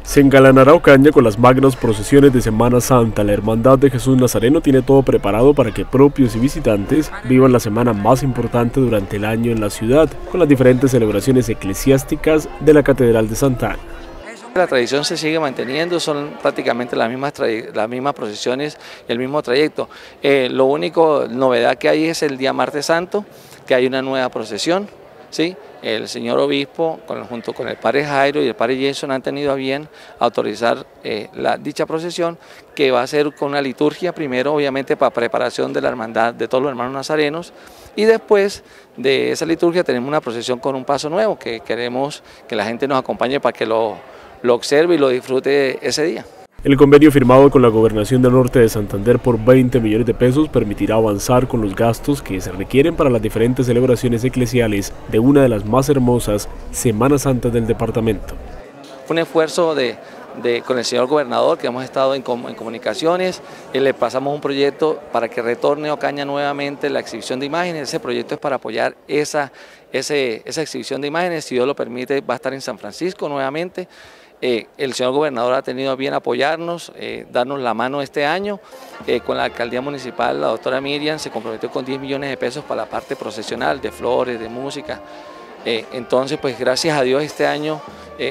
Se engalanará Ocaña con las magnas procesiones de Semana Santa. La Hermandad de Jesús Nazareno tiene todo preparado para que propios y visitantes vivan la semana más importante durante el año en la ciudad, con las diferentes celebraciones eclesiásticas de la Catedral de Santa Ana. La tradición se sigue manteniendo, son prácticamente las mismas procesiones y el mismo trayecto. Lo único novedad que hay es el día Martes Santo, que hay una nueva procesión, ¿sí? El señor obispo, junto con el padre Jairo y el padre Jason, han tenido a bien autorizar dicha procesión, que va a ser con una liturgia, primero obviamente para preparación de la hermandad de todos los hermanos nazarenos, y después de esa liturgia tenemos una procesión con un paso nuevo, que queremos que la gente nos acompañe para que lo observe y lo disfrute ese día. El convenio firmado con la Gobernación del Norte de Santander por 20 millones de pesos permitirá avanzar con los gastos que se requieren para las diferentes celebraciones eclesiales de una de las más hermosas Semanas Santas del departamento. Fue un esfuerzo con el señor gobernador, que hemos estado en comunicaciones, y le pasamos un proyecto para que retorne a Ocaña nuevamente la exhibición de imágenes. Ese proyecto es para apoyar esa exhibición de imágenes. Si Dios lo permite, va a estar en San Francisco nuevamente. El señor gobernador ha tenido bien apoyarnos, darnos la mano este año. Con la alcaldía municipal, la doctora Miriam se comprometió con 10 millones de pesos para la parte procesional, de flores, de música. Entonces, pues gracias a Dios este año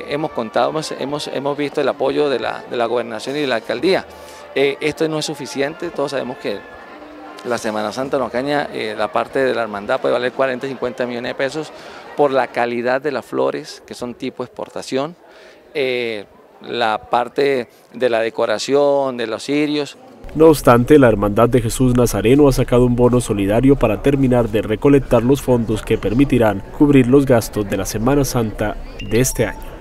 hemos visto el apoyo de la gobernación y de la alcaldía. Esto no es suficiente, todos sabemos que la Semana Santa en Ocaña, la parte de la hermandad puede valer 40, 50 millones de pesos por la calidad de las flores, que son tipo exportación, la parte de la decoración, de los cirios. No obstante, la Hermandad de Jesús Nazareno ha sacado un bono solidario para terminar de recolectar los fondos que permitirán cubrir los gastos de la Semana Santa de este año.